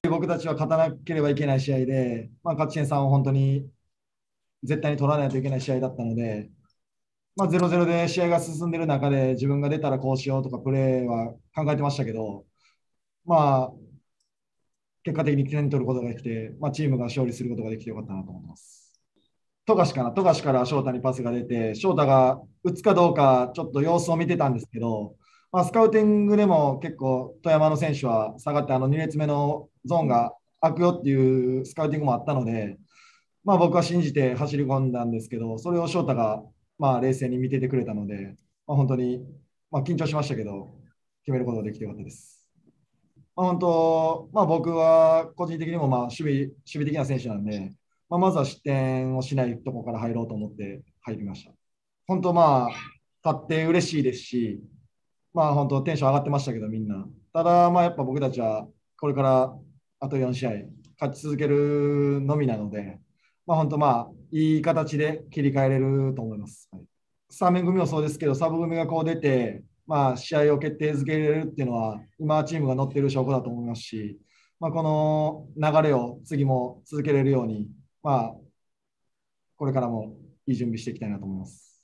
僕たちは勝たなければいけない試合で、勝ち点3を本当に絶対に取らないといけない試合だったので、0-0で試合が進んでいる中で自分が出たらこうしようとかプレーは考えてましたけど、まあ、結果的に点取ることができて、チームが勝利することができてよかったなと思います。富樫から翔太にパスが出て、翔太が打つかどうかちょっと様子を見てたんですけど、スカウティングでも結構富山の選手は下がって2列目のゾーンが開くよっていうスカウティングもあったので、僕は信じて走り込んだんですけど、それを翔太が冷静に見ててくれたので、本当に、緊張しましたけど、決めることができてよかったです。本当、僕は個人的にも守備的な選手なんで、まずは失点をしないところから入ろうと思って入りました。本当、勝って嬉しいですし、本当、テンション上がってましたけど、みんな。ただ、やっぱ僕たちはこれからあと4試合勝ち続けるのみなので、本当、いい形で切り替えれると思います。はい、スタメン組もそうですけど、サブ組がこう出て、試合を決定づけれるっていうのは、今、チームが乗っている証拠だと思いますし、この流れを次も続けれるように、これからもいい準備していきたいなと思います。